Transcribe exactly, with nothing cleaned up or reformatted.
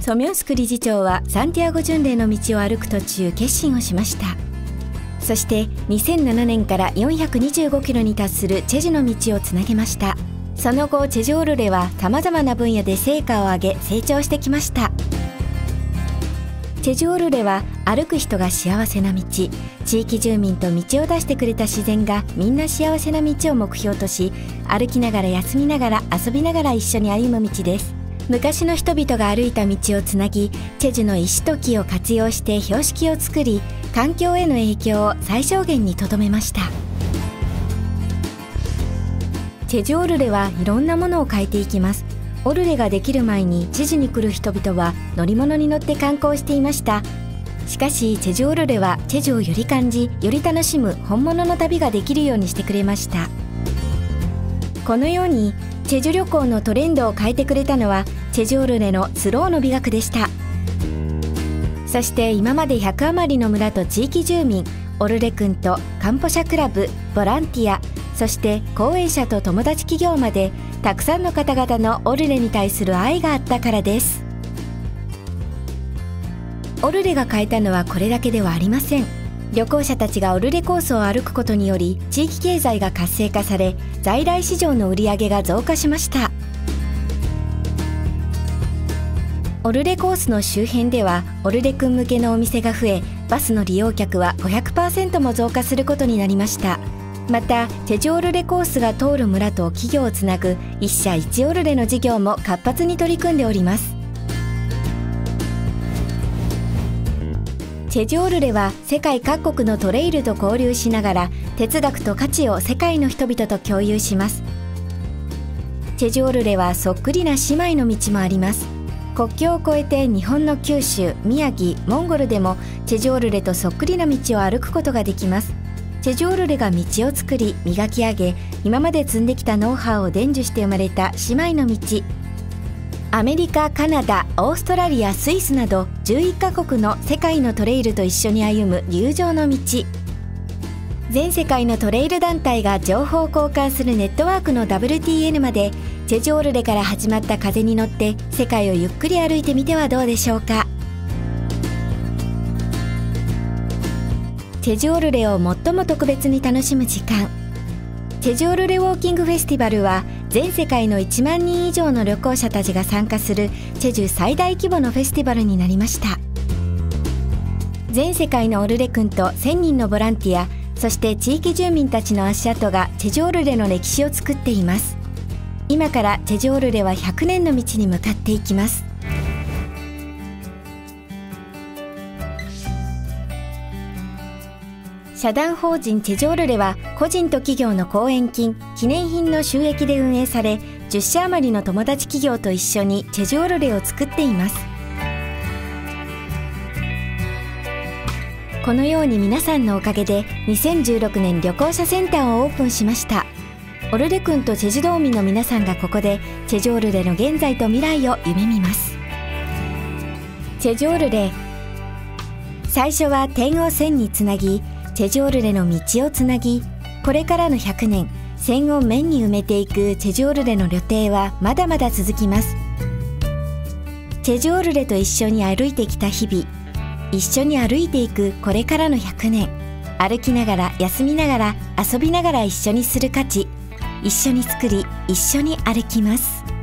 ソミョンスク理事長はサンティアゴ巡礼の道を歩く途中決心をしました。そしてにせんななねんからよんひゃくにじゅうごキロに達するチェジュの道をつなげました。その後チェジュオルレはさまざまな分野で成果を上げ成長してきました。チェジュオルレは歩く人が幸せな道、地域住民と道を出してくれた自然がみんな幸せな道を目標とし、歩きながら休みながら遊びながら一緒に歩む道です。昔の人々が歩いた道をつなぎ、チェジュの石と木を活用して標識を作り、環境への影響を最小限にとどめました。チェジュオルレはいろんなものを変えていきます。オルレができる前にチェジュに来る人々は乗り物に乗って観光していました。しかしチェジュオルレはチェジュをより感じ、より楽しむ本物の旅ができるようにしてくれました。このようにチェジュ旅行のトレンドを変えてくれたのはチェジュオルレのスローの美学でした。そして今までひゃく余りの村と地域住民、オルレ君とカンポシャクラブ、ボランティア、そして講演者と友達企業までたくさんの方々のオルレに対する愛があったからです。オルレが変えたのはこれだけではありません。旅行者たちがオルレコースを歩くことにより地域経済が活性化され、在来市場の売り上げが増加しました。オルレコースの周辺ではオルレ君向けのお店が増え、バスの利用客は ごひゃくパーセント も増加することになりました。またチェジュオルレコースが通る村と企業をつなぐ一社一オルレの事業も活発に取り組んでおります。チェジュオルレは世界各国のトレイルと交流しながら哲学と価値を世界の人々と共有します。チェジュオルレはそっくりな姉妹の道もあります。国境を越えて日本の九州、宮城、モンゴルでもチェジュオルレとそっくりな道を歩くことができます。チェジュオルレが道を作り磨き上げ、今まで積んできたノウハウを伝授して生まれた姉妹の道。アメリカ、カナダ、オーストラリア、スイスなどじゅういっかこくの世界のトレイルと一緒に歩む友情の道。全世界のトレイル団体が情報を交換するネットワークの ダブリューティーエヌ までチェジュオルレから始まった風に乗って世界をゆっくり歩いてみてはどうでしょうか。チェジュオルレを最も特別に楽しむ時間。チェジュオルレウォーキングフェスティバルは全世界のいちまんにん以上の旅行者たちが参加するチェジュ最大規模のフェスティバルになりました。全世界のオルレ君とせんにんのボランティア、そして地域住民たちの足跡がチェジュオルレの歴史を作っています。今からチェジュオルレはひゃくねんの道に向かっていきます。社団法人チェジュオルレは個人と企業の後援金、記念品の収益で運営され、じゅっしゃ余りの友達企業と一緒にチェジュオルレを作っています。このように皆さんのおかげでにせんじゅうろくねん旅行者センターをオープンしました。オルレ君とチェジュ道民の皆さんがここでチェジュオルレの現在と未来を夢見ます。チェジュオルレ、最初は点を線につなぎ、チェジュオルレの道をつなぎ、これからのひゃくねん、線を面に埋めていくチェジュオルレの旅程はまだまだ続きます。チェジュオルレと一緒に歩いてきた日々、一緒に歩いていくこれからのひゃくねん、歩きながら休みながら遊びながら一緒にする価値、一緒に作り一緒に歩きます。